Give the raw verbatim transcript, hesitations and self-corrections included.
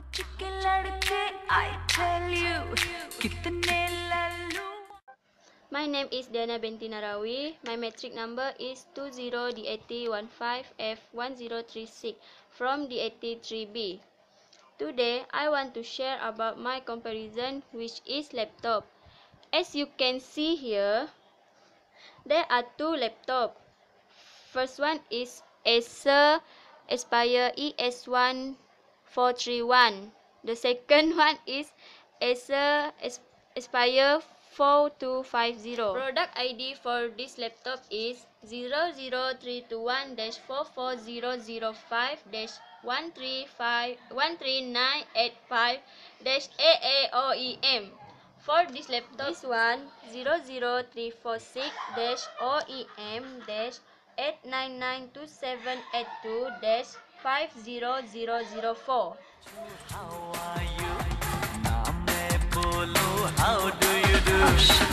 My name is Dana Binti Narawi. My metric number is two zero D eighty fifteen F one zero three six from D eighty-three B. Today, I want to share about my comparison, which is laptop. As you can see here, there are two laptops. First one is Acer Aspire E S one four three one. The second one is Acer Aspire four two five zero. Product I D for this laptop is zero zero three two one dash four four zero zero five dash one three nine eight five dash A A O E M. For this laptop, this one zero zero three four six dash O E M dash eight nine nine two seven eight two dash five zero zero zero four. How are you? Naam mein bolo, how do you do?